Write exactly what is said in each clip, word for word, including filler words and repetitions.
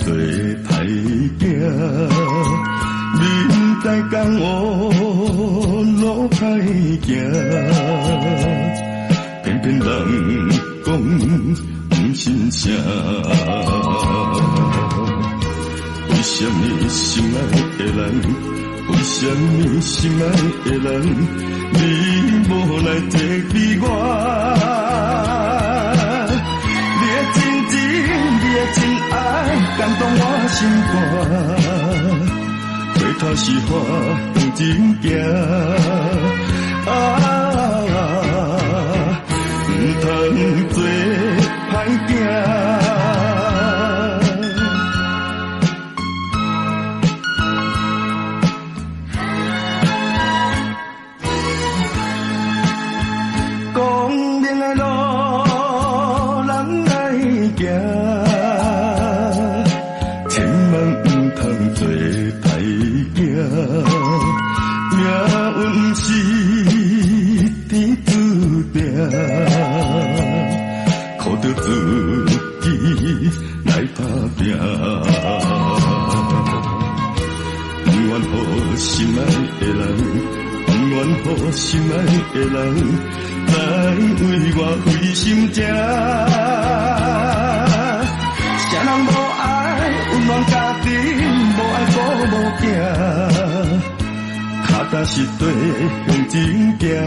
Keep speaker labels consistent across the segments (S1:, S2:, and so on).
S1: 做歹囝，面带江湖路歹行，偏偏人讲不真诚。为什么心爱的人，为什么心爱的人，你无来体会我？你的真情，你的真爱，感动我心肝。回头是花向前行，啊，不通做歹囝。靠着自己来打拼，不愿予心爱的人，不愿予心爱的人来为我费心疼。谁人无爱温暖家庭，无爱保姆囝，脚踏实地向前行。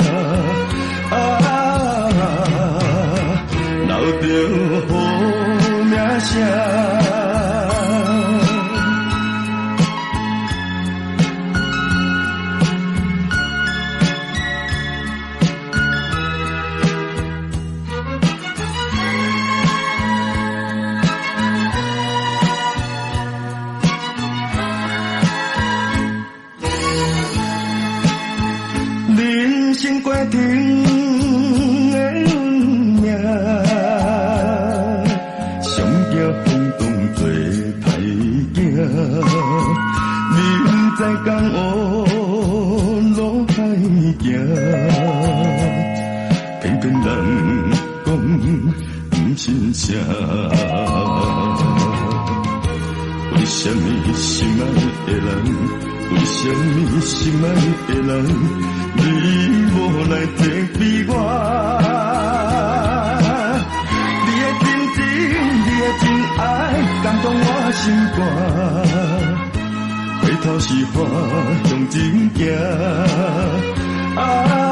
S1: 啊，留着好名声。人生过程。在江湖路歹行，偏偏人讲不真诚。为什么心爱的人，为什么心爱的人，你无来体会我？你的真情，你的真爱，感动我心肝。回头是花向前行，啊。